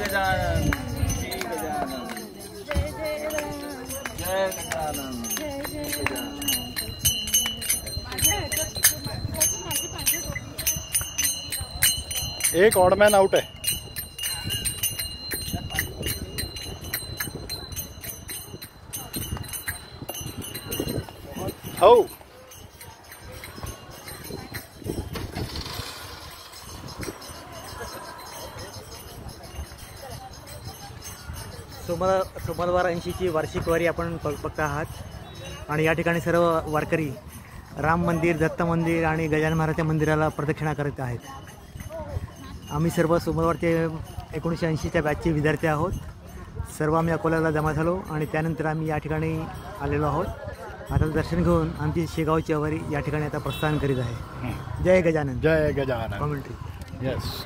गजानन, श्री गजानन, जय गजानन, श्री गजानन। एक odd man out है। हो सोमवार 80ची वार्षिक वारी आपण बघता आहात आणि या ठिकाणी सर्व वारकरी राम मंदिर, दत्त मंदिर आणि गजानन महाराजच्या मंदिराला प्रदक्षिणा करत आहेत। आम्ही सर्व सोमवारचे 1980च्या बॅचचे विद्यार्थी आहोत। सर्व आम्ही अकोल्याला जमा झालो आणि त्यानंतर आम्ही या ठिकाणी आलेलो आहोत। आता दर्शन घेऊन आमची शेगावची वारी या ठिकाणी आता प्रस्थान करीत आहे। जय गजानन, जय गजानन। कॉमेंट्री। यस।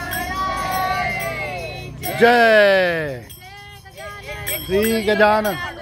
जय श्री गजानन।